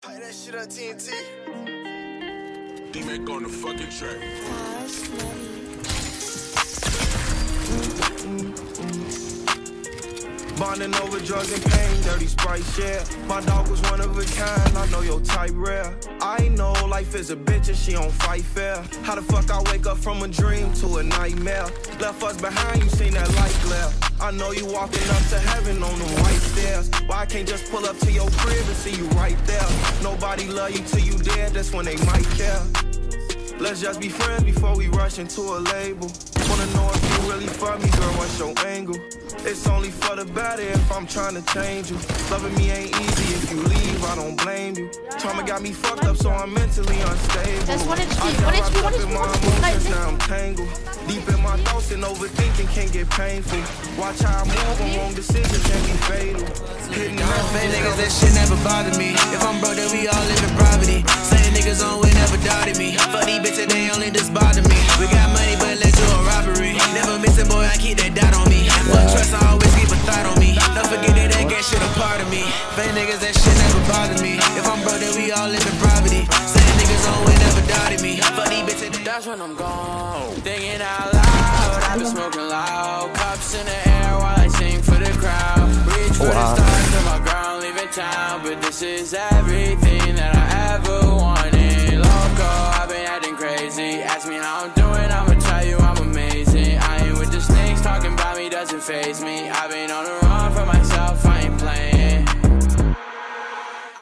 Pipe that shit up, TNT. D-Mac on the fucking track. Bonding over drugs and pain, dirty Sprite share. My dog was one of a kind, I know your type rare. I know life is a bitch and she don't fight fair. How the fuck I wake up from a dream to a nightmare? Left us behind, you seen that light glare. I know you walking up to heaven on them white stairs. Why I can't just pull up to your crib and see you right there? Nobody love you till you dead, that's when they might care. Let's just be friends before we rush into a label. Wanna know if you really for me, girl, what's your angle? It's only for the better if I'm trying to change you. Loving me ain't easy, if you leave, I don't blame you. Trauma got me fucked up, so I'm mentally unstable. That's one HP, I one got HP, wrapped one up in HP, my one emotions, HP. now I'm tangled. Deep in my thoughts and overthinking can get painful. Watch how I move, on wrong decisions can be fatal. Hitting I'm fake niggas, that shit never bothered me. If I'm broke, then we all live in poverty. Same niggas on way never doubted me. Fuck these bitches, they only just bother me. We got money, but let's do a robbery. Never missing, boy, I keep that dot on me. Fuck trust, I always keep a thought on me. Don't forget that they get shit a part of me. Fake niggas, that shit never bothered me. If I'm broke, then we all live in poverty. Same niggas on way never doubted me. Fuck these bitches. That's when I'm gone, thinking out loud. I've been smoking loud, cups in the air while I sing for the crowd. Reach for the stars to my ground, leaving town, but this is everything that I ever wanted. Loco, I've been acting crazy. Ask me how I'm doing, I'ma tell you I'm amazing. I ain't with the snakes, talking about me doesn't faze me. I've been on the